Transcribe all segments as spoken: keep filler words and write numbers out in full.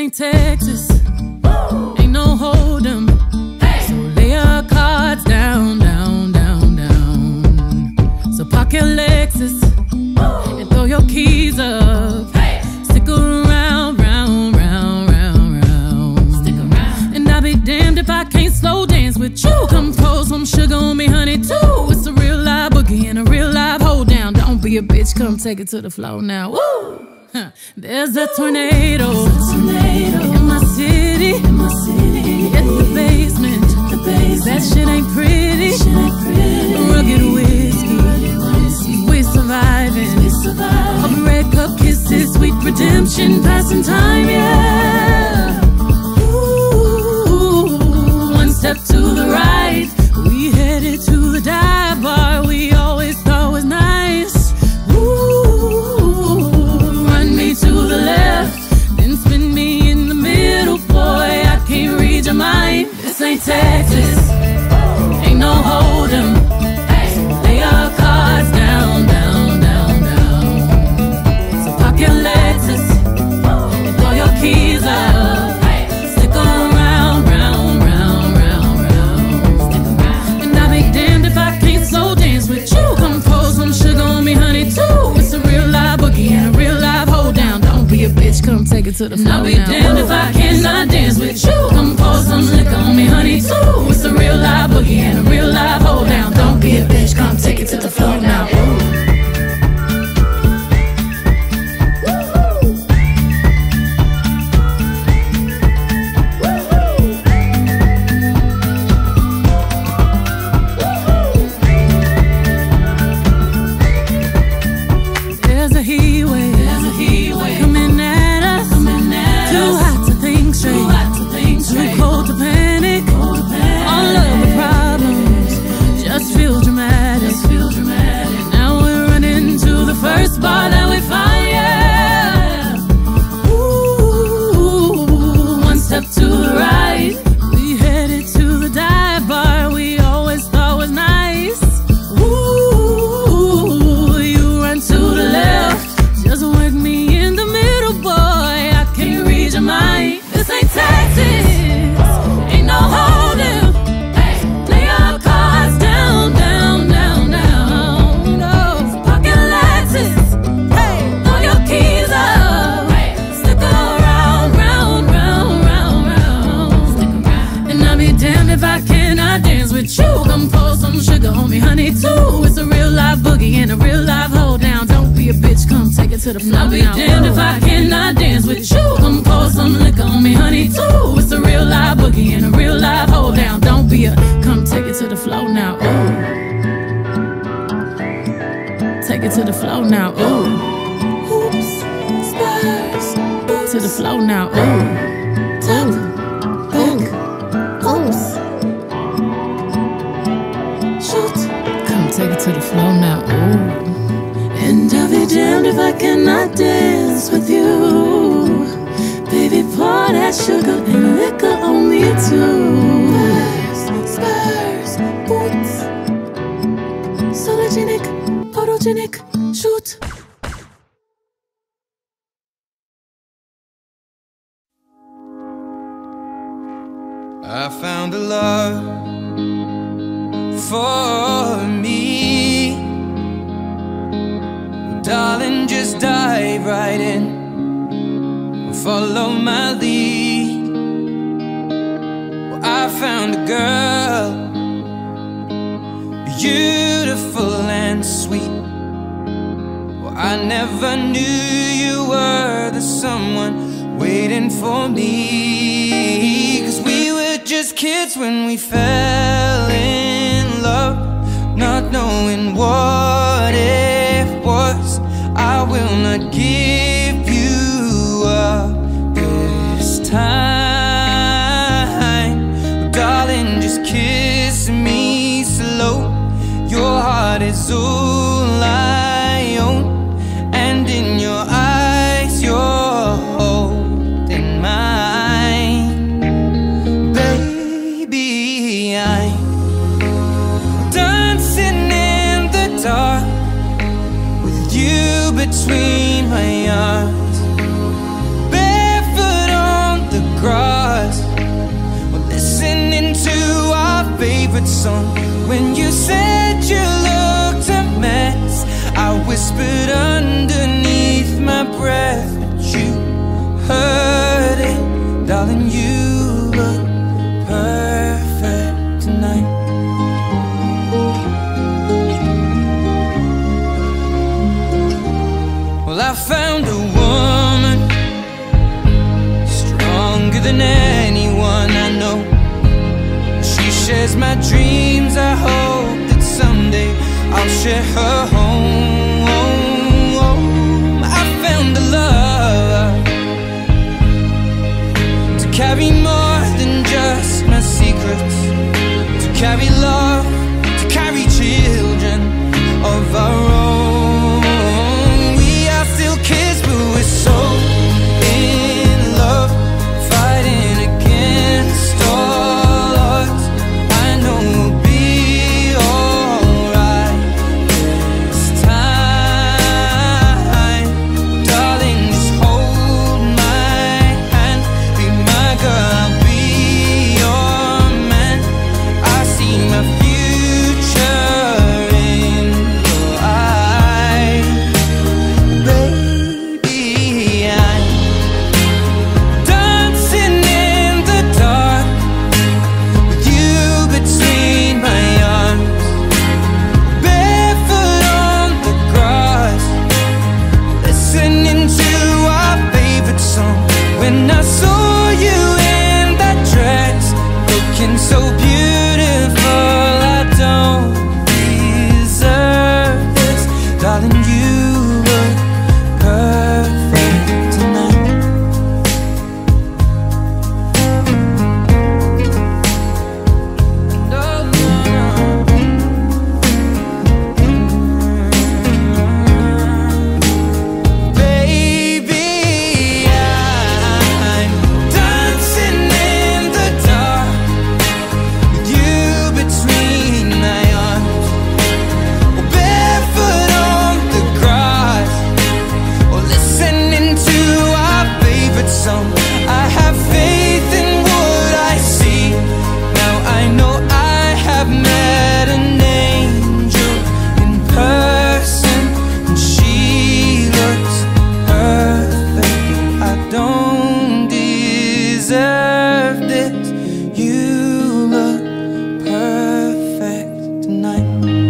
ain't Texas, woo! Ain't no hold'em, hey! So lay your cards down, down, down, down. So park your Lexus, woo! And throw your keys up, hey! Stick around, round, round, round, round. Stick around. And I'll be damned if I can't slow dance with you. Come pour some sugar on me, honey, too. It's a real live boogie and a real live hold down. Don't be a bitch, come take it to the floor now, woo! Huh. There's a tornado, a tornado in my city, in my city. In the basement, the basement. That shit ain't pretty, shit ain't pretty. Rugged whiskey, rugged whiskey. We surviving, we surviving. Of red cup kisses, sweet redemption, passing time, yeah. Ooh, one step to the right, we headed to the dive bar we always thought was nice. To the left, then spin me in the middle, boy, I can't read your mind. This ain't Texas, ain't no hold'em, hey! So lay your cards down, down, down, down. So park your Lexus and throw your keys up, hey! Stick around, round, round, round, round. Stick around. And I'll be damned if I can't slow dance with you. Come pour some sugar on me, honey, too. It's a real live boogie and a real live hold down. Don't be a bitch, come take it to the floor. I'll be damned if I cannot dance with you. Come pour some liquor on me, honey, too. It's a real live boogie and a real live hold down. Don't be a bitch, come take it to the floor now. Ooh. Bar that we find, yeah. Ooh, one step to the right, we headed to the dive bar we always thought was nice. Ooh, you run to the left, just work me in the middle, boy, I can't read your mind. This ain't Texas, ain't no hold'em, hey! Lay your cards down, down, down, down. No, pocket Lexus, if I cannot dance with you. Come pour some sugar on me, honey, too. It's a real live boogie and a real live hold down. Don't be a bitch, come take it to the floor. I'll be damned if I cannot dance with you. Come pour some liquor on me, honey, too. It's a real live boogie and a real live hold down. Don't be a, come take it to the floor now, ooh. Take it to the floor now, ooh. Hoops, spurs, boots. To the floor now, ooh. Top, back, close. Come take it to the floor now, ooh. And I'll be damned if I cannot dance with you. Baby, pour that sugar and liquor on me too. Spurs, spurs, boots. Sologenic, photogenic, shoot. I found a love for me. Well, darling, just dive right in, follow my lead. Well, I found a girl, beautiful and sweet. Well, I never knew you were the someone waiting for me. 'Cause we were just kids when we fell in love, not knowing what it was. I will not give you up this time. Well, darling, just kiss me slow. Your heart is all I own, and in your eyes you're holding mine. Baby, I'm dancing in the dark with you between my arms, barefoot on song. When you said you looked a mess, I whispered underneath my breath, but you heard it. Darling, you look perfect tonight. Well, I found a woman stronger than anyone I know. She shares my dreams. I hope that someday I'll share her home. I found a love to carry more than just my secrets, to carry love, to carry children of our own. We are still kids, but we're so in love, fighting against all odds. I know we'll be alright this time. Darling, just hold my hand, be my girl, I'll be your man. I see my future in your eyes. Baby, I'm dancing in the dark with you between my arms, barefoot on the grass, listening to our favorite song. When I saw you in that dress, looking so beautiful, I don't deserve this. Darling, you look perfect tonight. No, no, no. Baby, I'm dancing in the dark with you between my arms, or barefoot on the grass, or listening to our favorite song. I have faith in what I see. Now I know I have met an angel in person, and she looks perfect. I don't deserve this. You look perfect tonight.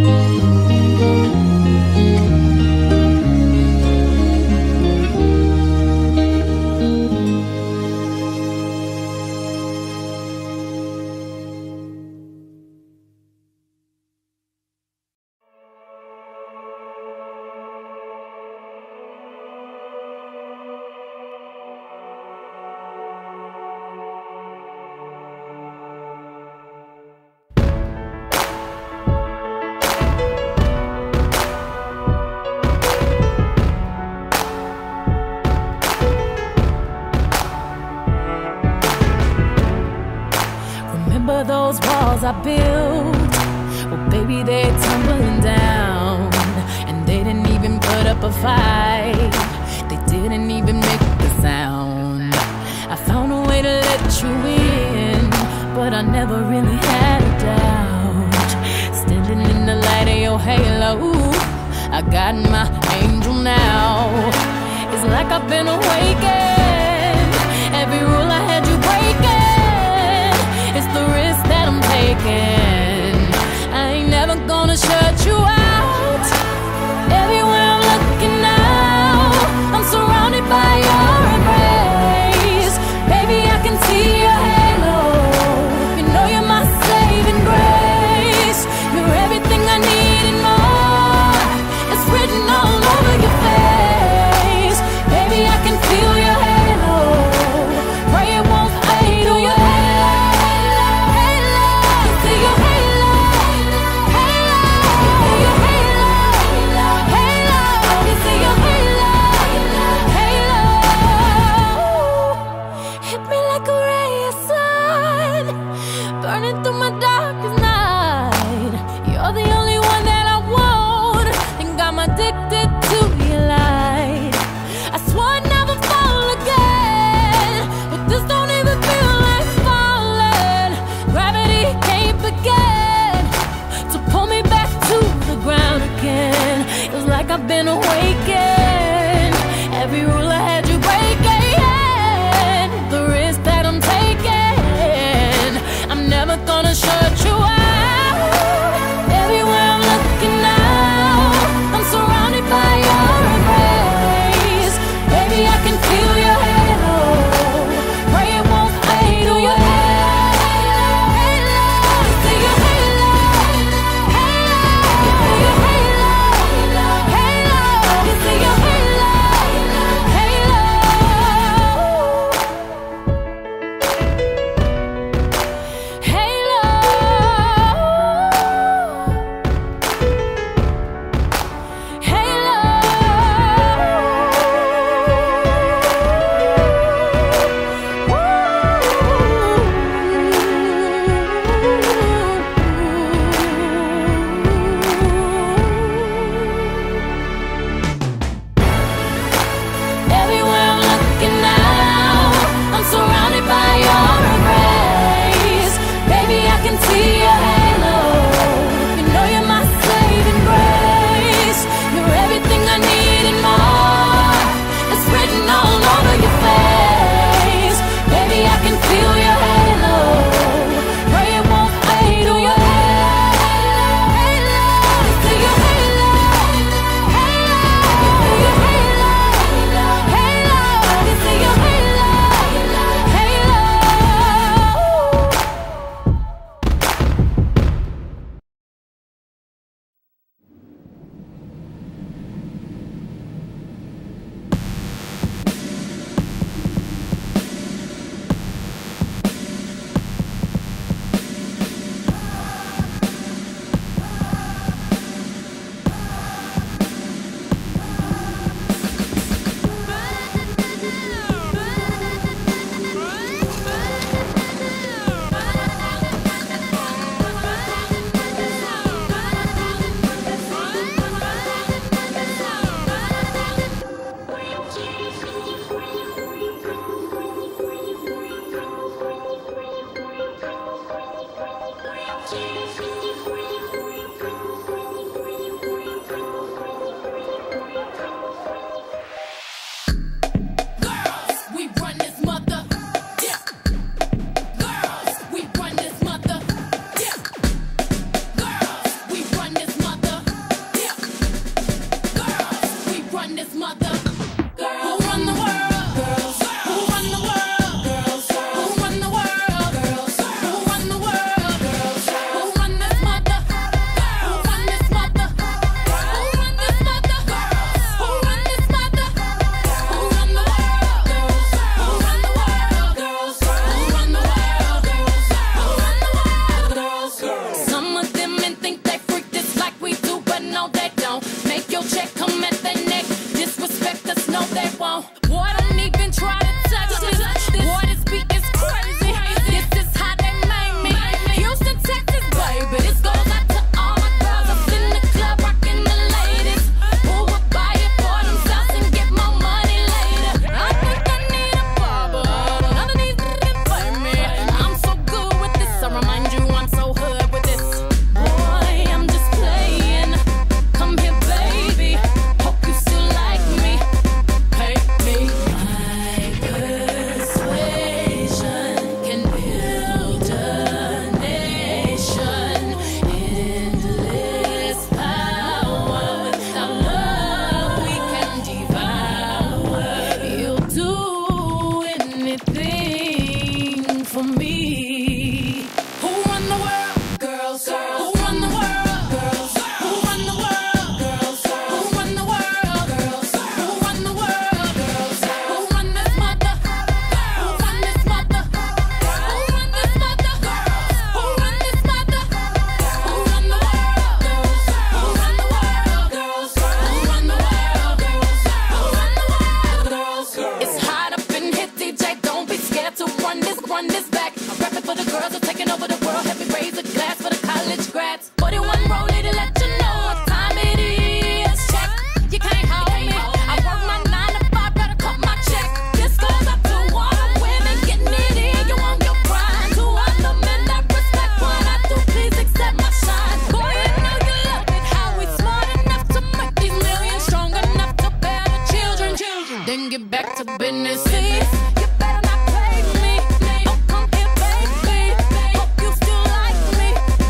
Remember those walls I built? Well, baby, they're tumbling down, and they didn't even put up a fight. They didn't even make the sound. I found a way to let you in, but I never really had a doubt. Standing in the light of your halo, I got my angel now. It's like I've been awakened. Every rule I had you breaking, it's the risk that I'm taking. I ain't never gonna shut you out. Everywhere I'm looking now, I'm surrounded by your embrace. Baby, I can see your halo. You know you're my saving grace. You're everything I need and more. It's written all over your face. Baby, I can feel your halo. Pray it won't fade. Oh, your halo, halo, see your halo, halo, your halo, halo, you see your halo, halo. Hit me like a ray of sun, burning through my darkest night. You're the only one that I want. Think I'm addicted to your light. I swore I'd never fall again, but this don't even feel like falling. Gravity can't begin. Hope you still like me.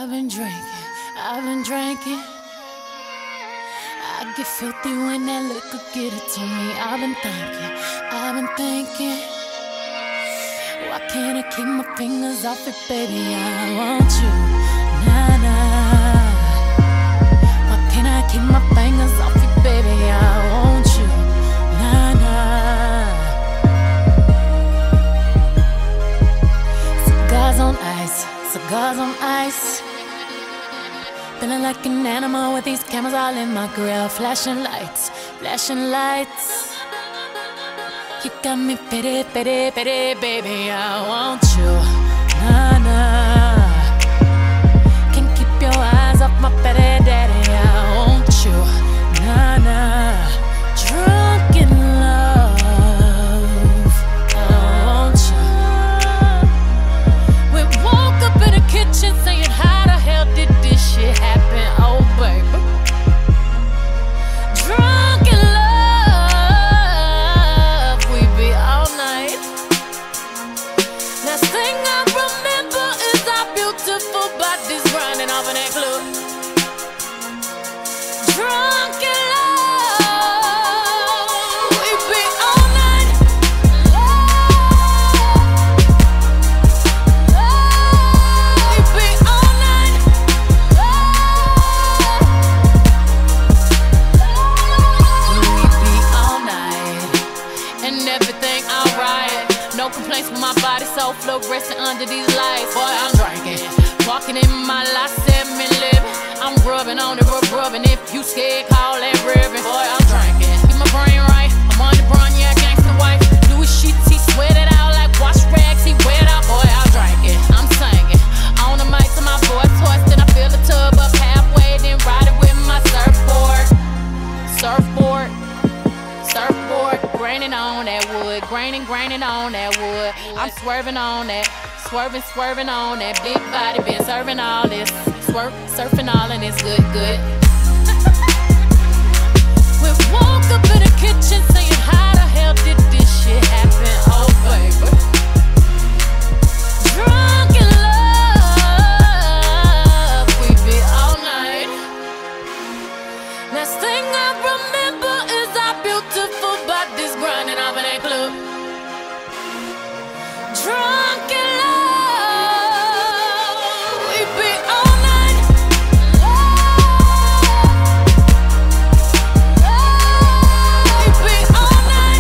I've been drinking, I've been drinking. I get filthy when that liquor get it to me. I've been thinking, I've been thinking. Why can't I keep my fingers off it, baby? I want you, nah, nah. Why can't I keep my fingers off it, baby? I want you, nah, nah. Cigars on ice, cigars on ice. Feeling like an animal with these cameras all in my grill. Flashing lights, flashing lights. You got me pity, pity, pity, baby. I want you, nah, nah. Can't keep your eyes off my pity, daddy. I want you, nah, nah. Drunk in love, I want you. We woke up in the kitchen saying, how the hell did this shit happen? Oh, baby. Drunk in love, we be all night. Last thing I remember is our beautiful bodies grinding off in that club. Drunk in love, we be all night. We be all night. We be all night. And everything alright. No complaints with my body, so fluorescent under these lights. Boy, I'm drinking, walking in my last seven living. I'm rubbing on the rub, rubbing. If you scared, call that ribbon. Boy, I'm drinking, keep my brain right. I'm on the brown, yeah, gangsta wife. Louis sheets, he sweat it out like wash rags. He wet out, boy, I'm drinking. I'm singing on the mic to my voice twisting. I fill the tub up halfway, then ride it with my surfboard. Surfboard. Surfboard, graining on that wood, graining, graining on that wood. I'm swerving on that, swerving, swerving on that big body. Been serving all this, swerve, surfing all and it's good, good. We woke up in the kitchen saying, how the hell did this shit happen? Oh, baby. Drunk in love, we be all night. Last thing I remember is our beautiful bodies grinding off in that club. Drunk in love, we be all night. We be all night.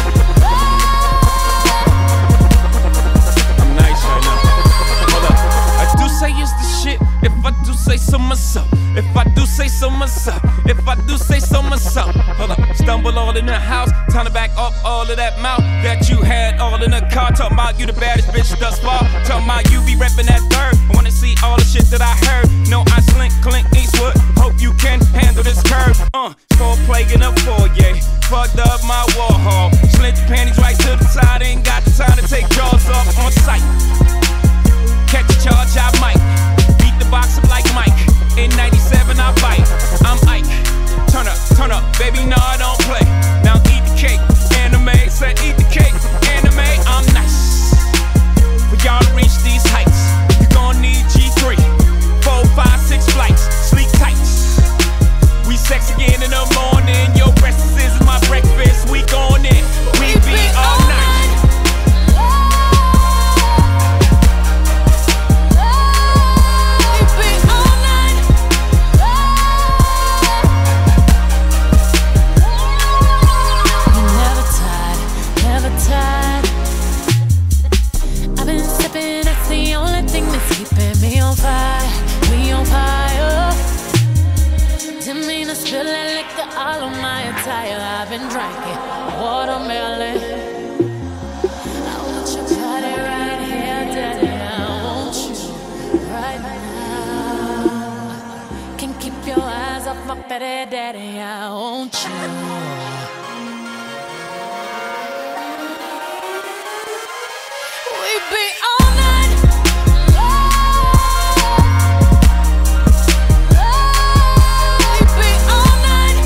I'm nice right now. Hold up. I do say it's the shit. If I do say so myself. If I do say so myself. If I do say so myself. Hold up. Stumble all in the house. Time to back up all of that mouth that you had all in the car. Talking about you the baddest bitch thus far. Talking about you be reppin' that third. I wanna see all the shit that I heard. No, I slink, Clint Eastwood. Hope you can handle this curve. Uh, four plague in a foyer. Fucked up my Warhol. Slint your panties right to the side. Ain't got the time to take jaws off on sight. Catch a charge, I might. Beat the box up like Mike. In ninety-seven, I bite. I'm Ike. Turn up, turn up, baby, no, I don't play. Now eat the cake, anime. Said eat the cake, anime. I'm nice. For y'all to reach these heights, you gon' need G three. Four, five, six flights, sleep tights. We sex again in the morning. Your breakfast is my breakfast. We gon' in. We be all night. I've been sipping, that's the only thing that's keeping me on fire. We on fire. Didn't mean to spill that liquor all on my attire. I've been drinking watermelon. I want your body right here, daddy. I want you right now. Can't keep your eyes off my petty daddy. I want you. We be all night. We be all night.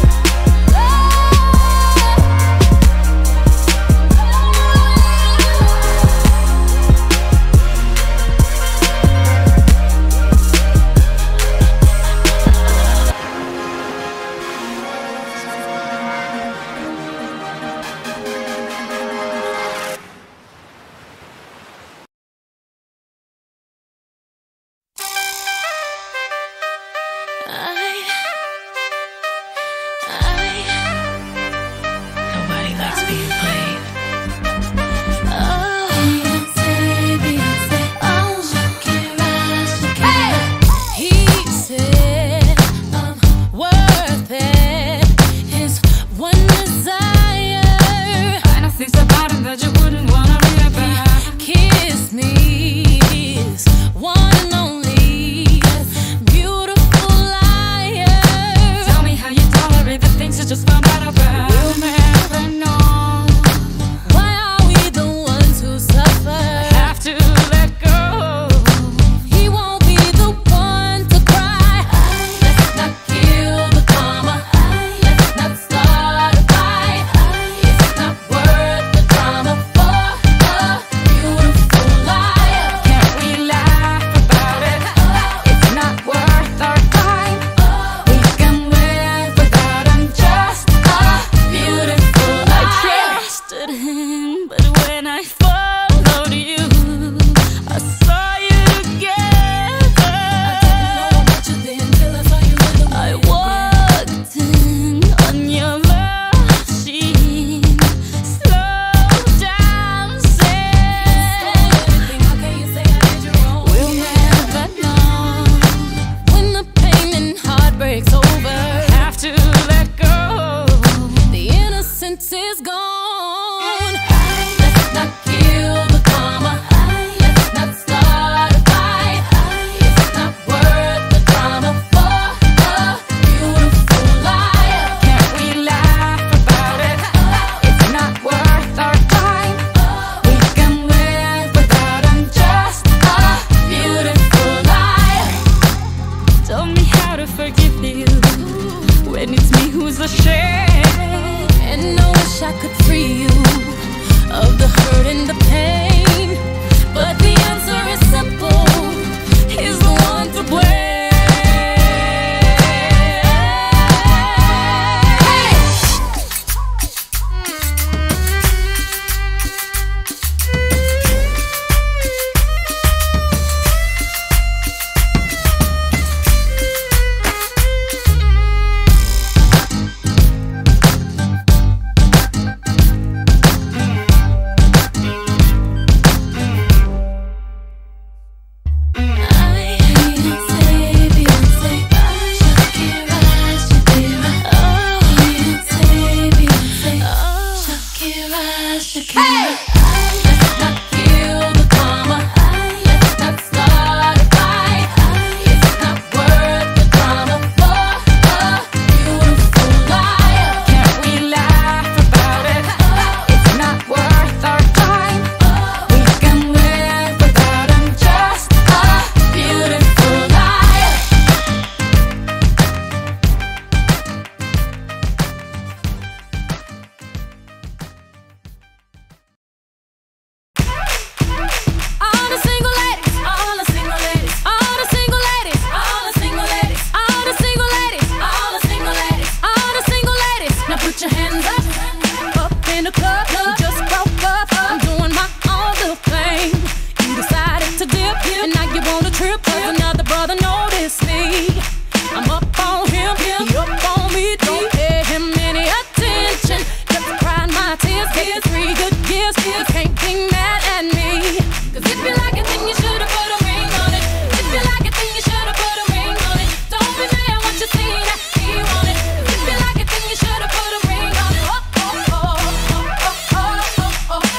miss me. I'm up on him, he up on me. Don't pay him any attention. Just crying my tears, getting three good years. You can't be mad at me. Cause if you like it, then you should've put a ring on it. If you like it, then you should've put a ring on it. Don't be mad once you see that he want it. If you like it, then you should've put a ring on it. Oh, oh, oh, oh, oh, oh, oh, oh,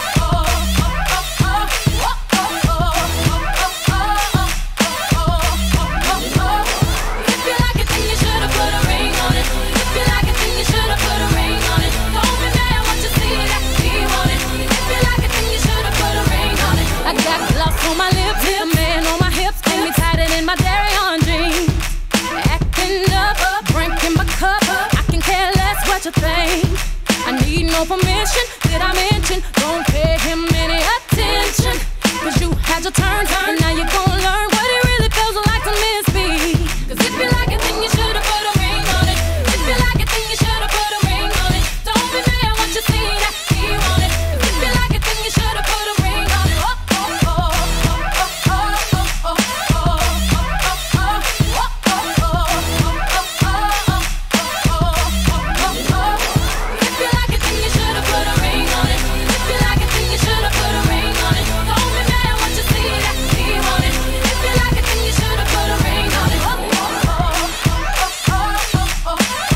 if you like it, then you should've put a ring on it. If you like it, then you should've put a ring on it. Don't be mad once you see that he want it. If you like it, then you should've put a ring on it. I got gloss on my lips, a man on my hips, and me tied it in my dairy on jeans. Acting up, drinking my cup, I can care less what you think. I need no permission, did I mention? Don't pay him any attention. Cause you had your turn, and now you're gonna learn what it really feels like to miss me. Cause if you like it, then you should've put a ring on it. If you like it, then you should've put a ring on it. Don't be mad once you see that he want it. If you like it, then you should've put a ring on it. Oh, oh, oh, oh, oh, oh, oh, oh, if you like it, then you should've put a ring on it. If you like it, then you should've put a ring on it. Don't be mad once you see that he want it. If you like it, then you should've put a ring on it. Oh, oh, oh, oh, oh,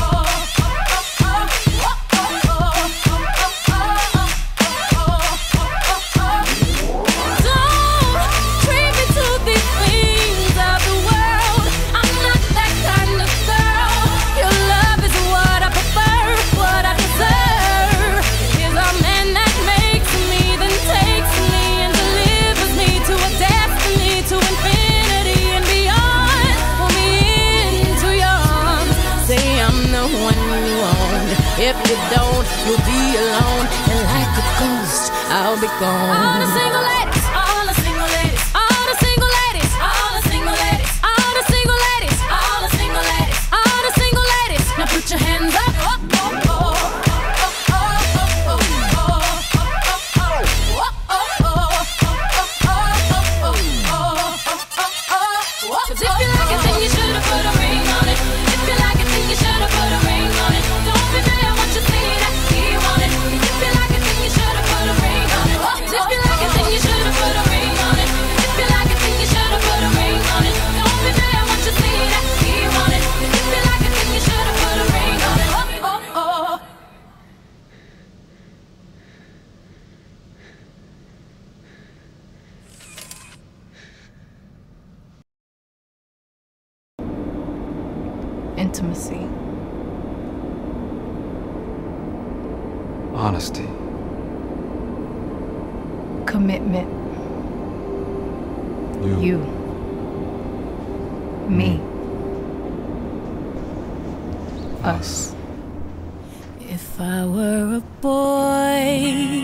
don't treat me to these things of the world. I'm not that kind of girl. Your love is what I prefer, what I deserve. Is a man that makes me, then takes me and delivers me to a destiny, to infinity and beyond. Pull me into your arms, say I'm the one you want. If you don't, you'll be alone, and like a ghost, I'll be gone. All the single ladies, all the single ladies, all the single ladies, all the single ladies, all the single ladies, all the single ladies, all the single ladies. Now put your hands up. Oh, oh, oh. Cause if you like it, then you should've put a ring on it. If you like it, then you should've put a ring on it. Don't be mad once you see that he want it. If you like it, then you should've put a ring on it. If you like it, then you should've put a ring on it. If you like it, then you should've put a ring on it. Don't be mad once you see that he want it. If you like it, then you should've put a ring on it. Oh, oh, oh. Intimacy. Honesty. Commitment. You. You. Me. Us. If I were a boy,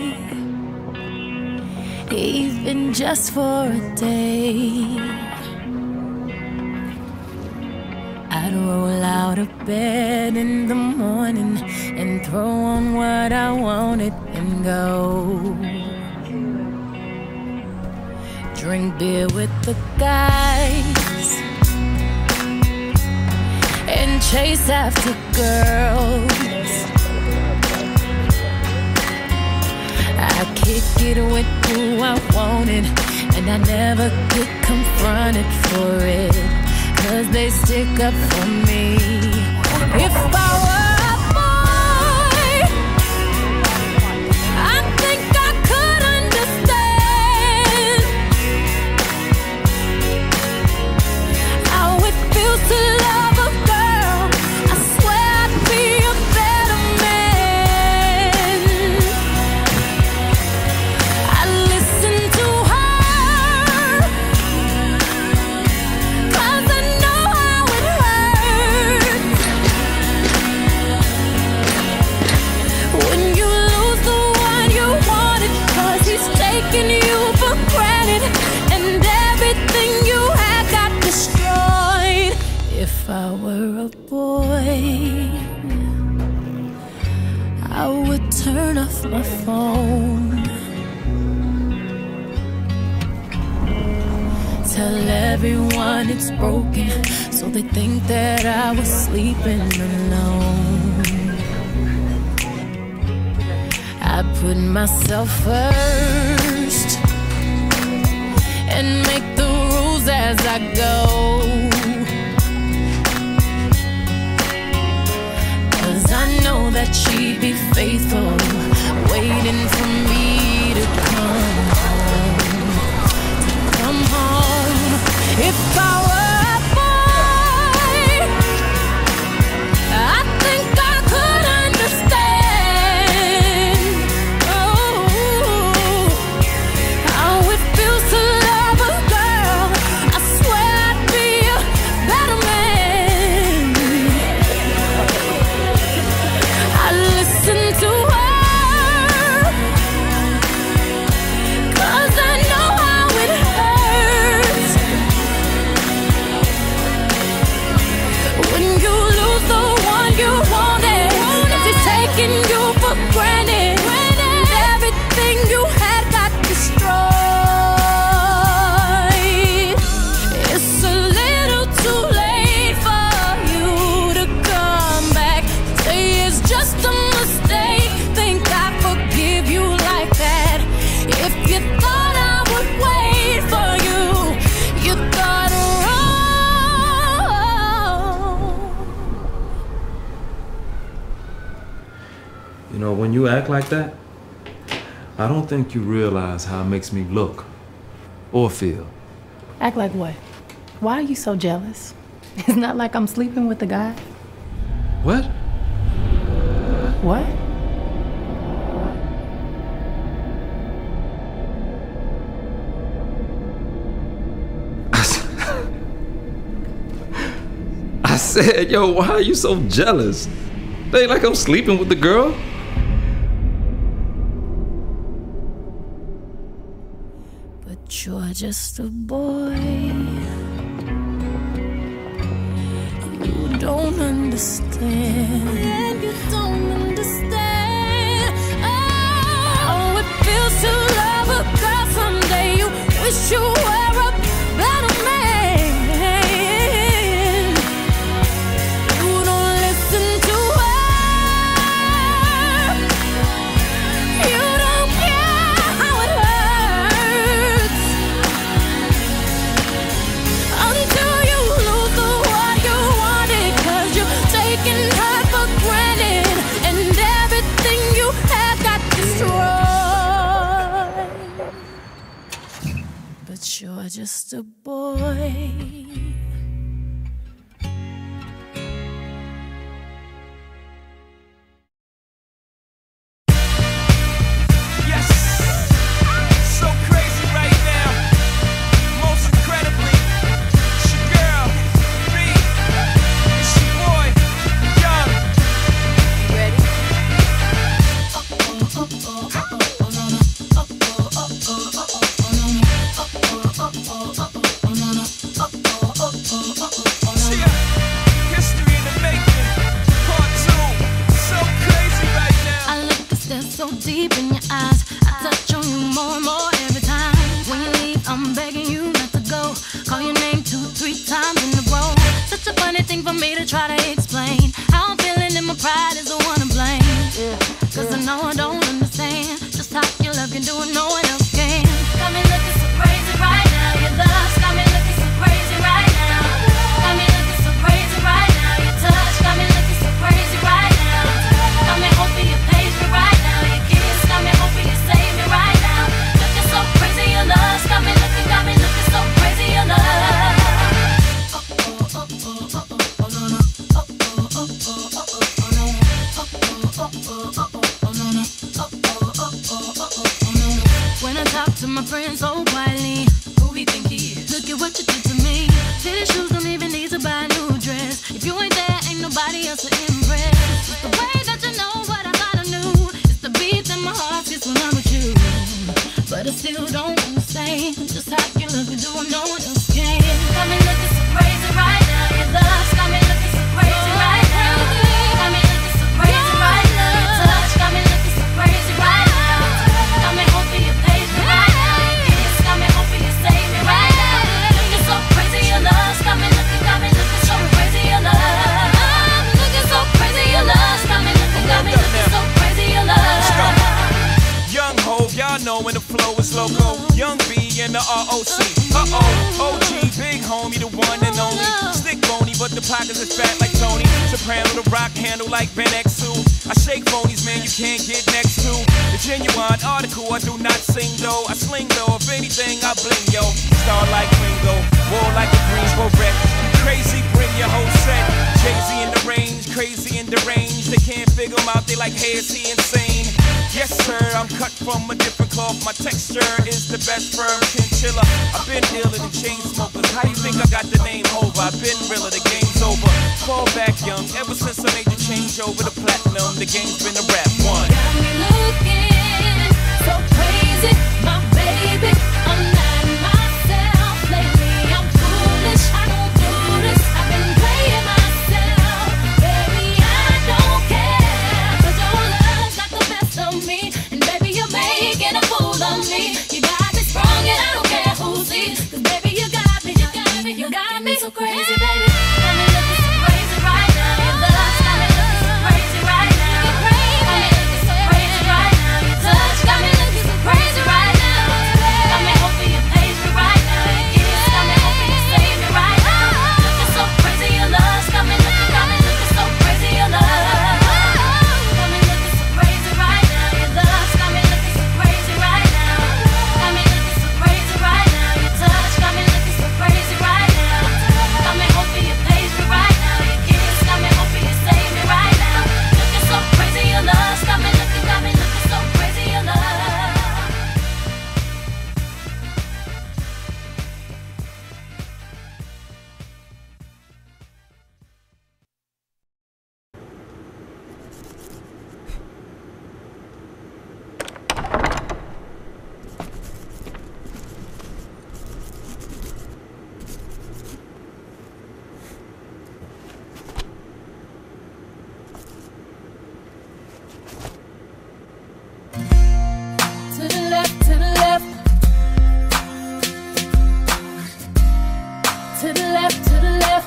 even just for a day, I'd roll out of bed in the morning and throw on what I wanted and go drink beer with the guys and chase after girls. I kick it with who I wanted, and I never get confronted for it, cause they stick up for me. If I were a boy, I think I could understand how it feels to love a girl. I swear I'd be a better man. I listen to her, cause I know how it hurts when you lose the one you wanted, cause he's taking you for granted and everything you had got destroyed. If I were a boy, I would turn off my phone, tell everyone it's broken, so they think that I was sleeping alone. I put myself first and make the rules as I go, 'cause I know that she'd be faithful, waiting for me to come home, to come home. If I were a boy, I think I could understand, oh, how it feels to love a girl. I swear I'd be a better man. I listen to her, 'cause I know how it hurts when you lose the one you wanted, 'cause he's taking you for granted, and everything you had got destroyed. It's a little too late for you to come back, say it's just a mistake, think I forgive you like that. If you thought I would wait for you, you thought wrong. You know, when you act like that, I don't think you realize how it makes me look or feel. Act like what? Why are you so jealous? It's not like I'm sleeping with the guy. What? What? I said, yo, why are you so jealous? It ain't like I'm sleeping with the girl. But you're just a boy. You don't understand. And you don't understand. Oh, how it feels to love a girl someday. You wish you were a better man. You don't listen to her. You don't care how it hurts until you lose the one you wanted, 'cause you're taking her for granted, and everything you had got destroyed. But you're just a boy. Yes, so crazy right now. Most incredibly, it's your girl, me. It's your boy, Young. You ready? Yeah, history in the making. Part two, so crazy right now. I look and stare so deep in your eyes. I touch on you more and more every time. When you leave, I'm begging you not to go. Call your name two, three times in a row. Such a funny thing for me to try to explain. How I'm feeling and my pride is the one to blame. 'Cause I know I don't understand just how your love can do it, no one else can. Got me looking so crazy right now. Your love's got me looking so crazy right now. Got me looking so crazy right now. Your touch got me looking so crazy right now. Got me hoping you page me right now. Your kiss got me hoping you save me right now. Looking so crazy, your love's got me looking, got me looking so crazy, your love. When I talk to my friends so quietly, who we think he is? Look at what you did to me. Fitted shoes don't even need to buy a new dress. If you ain't there, ain't nobody else to impress. It's the way that you know what I thought I knew. It's the beat that my heart gets when I'm with you. But I still don't understand just how you look and do what no one else can. Got me looking so crazy right now. Your love's got me looking so crazy right now. Got me looking so crazy right now. Your touch got me looking so crazy right now. Got me hoping you page me right now. Your kiss got me hoping you save me right now. Young B and the R O C. Uh-oh, O G, big homie, the one and only. Stick bony, but the pockets is fat like Tony. Soprano, the rock handle like Ben X two. I shake phonies, man, you can't get next to. The genuine article, I do not sing though. I sling though, if anything, I bling yo. Star like Ringo, war like a Greensboro wreck. Crazy, bring your whole set. Jay-Z in the range, crazy in the range. They can't figure him out, they like, hey, is he insane? Yes, sir, I'm cut from a different cloth. My texture is the best firm chinchilla. I've been dealing in chain smokers. How you think I got the name over? I've been realer, the game's over. Fall back young, ever since I made the change over to platinum, the game's been a rap one. Got me looking so crazy, my baby. I'm not myself lately. I'm foolish, I don't do this. I've been playing myself, baby. I don't care, 'cause your love's not the best of me, and baby you're making a fool of me. You got me sprung and I don't care who sees, 'cause baby you got me, you got me, you got me so crazy, baby. Got me looking so crazy right now. Your love's got me looking so crazy right now. Got me looking so crazy right now. Your touch got me looking so crazy right now. Got me hoping you page me right now. Your kiss got me hoping you save me right now. Looking so crazy, your love's got me looking, got me looking so crazy, your love. Got me looking so crazy right now. Your love's got me looking so crazy right now. Got me looking so crazy right now. Your touch got me looking so crazy right now. Got me hoping you page me right now. Your kiss got me hoping you save me right now. Looking so crazy, your love's got me looking, got me looking so crazy, your love. To the left, to the left. To the left, to the left.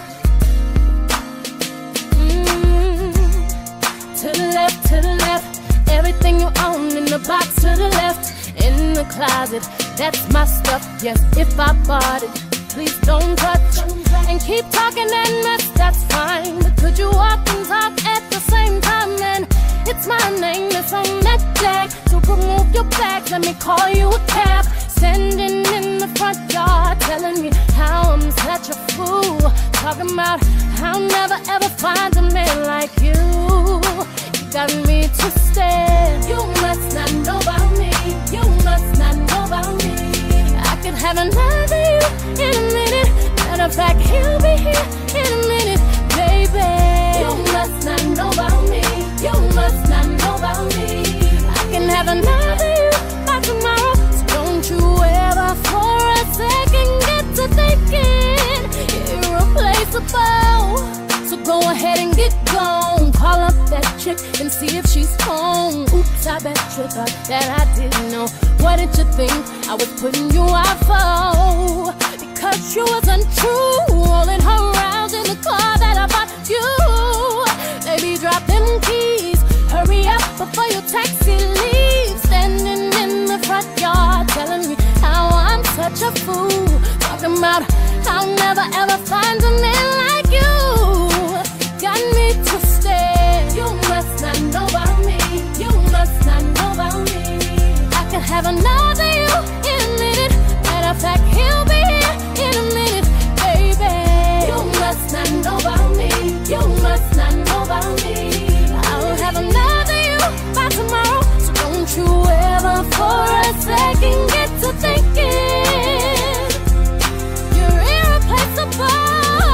Mm. To the left, to the left. Everything you own in the box to the left. In the closet, that's my stuff. Yes, if I bought it, please don't touch. And keep talking that mess, that's fine. But could you walk and talk at the same time? And it's my name that's on that tag. So remove your bags, let me call you a cab. Standing in the front yard, telling me how I'm such a fool. Talking about how I'll never ever find a man like you. You got me twisted. You must not know about me. You must not know about me. I could have another you in a minute. Matter of fact, he'll be here in a minute, baby. You must not know about me. You must not know about me. I can have another you by tomorrow. So don't you ever for a second get to thinking irreplaceable. So go ahead and get gone. Call up that chick and see if she's home. Oops, I bet you thought that I didn't know. What did you think I was putting you out for? Because you was untrue, rolling her around in the car that I bought you. Baby, drop them keys. Hurry up before your taxi leaves. Standing in the front yard, telling me how I'm such a fool. Talking about how I'll never ever find a man like you. Got me twisted. You must not know about me. You must not know about me. I can have another you in a minute. Matter of fact, he'll be here in a minute, baby. You must not know about me. You must not know about me. I'll have another you by tomorrow. So don't you ever for a second get to thinking you're irreplaceable.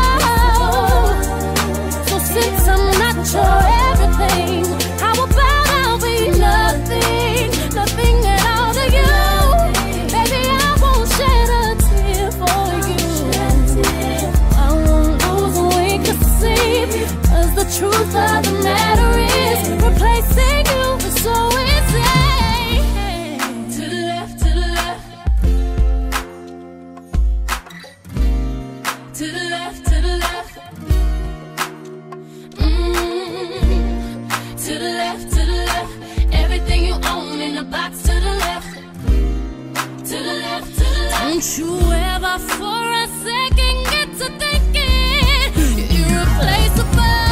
So since I'm not your everything, how about I'll be nothing, nothing at all to you? Baby, I won't shed a tear for you. I won't lose a wink of sleep, 'cause the truth of the matter is replacing you is so easy. To the left, to the left. To the left, to the left. Mm. To the left, to the left. Everything you own in the box to the left. To the left. Don't you ever for a second get to thinking you're irreplaceable.